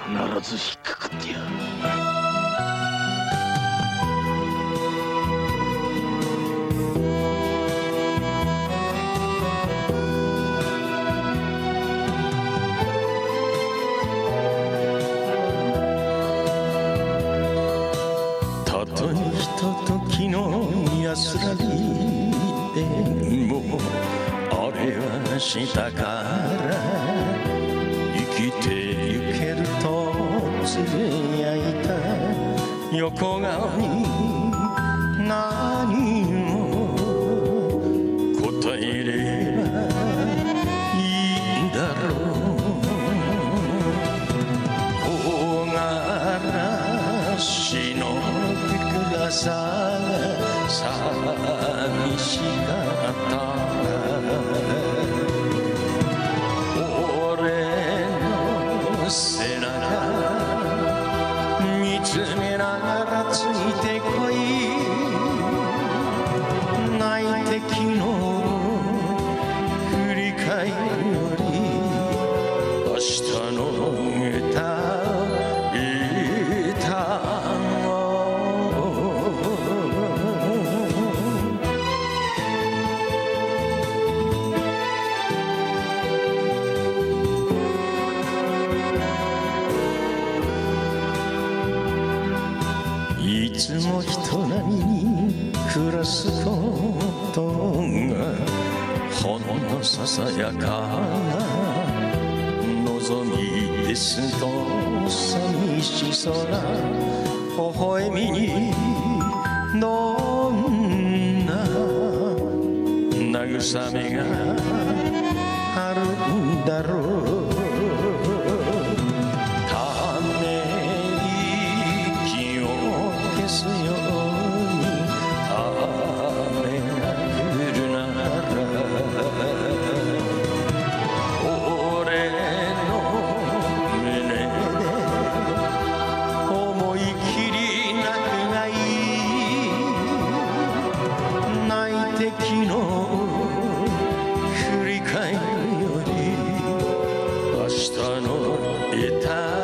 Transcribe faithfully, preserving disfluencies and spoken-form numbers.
必ず引っかかってやる。たとえひとときの安らぎでもあれはしたから生きてゆけるとつぶやいた横顔に何も答えればいいんだろう。木枯らしの暗さが寂しかった背中見つめながらついてこい。泣いて昨日振り返るより明日の歌いつも人並みに暮らすことがほんのささやかな望みですと寂しそうな微笑みにどんな慰めがあるんだろう。すように雨が降るなら俺の胸で思い切り泣くがいい。泣いて昨日振り返るより明日の歌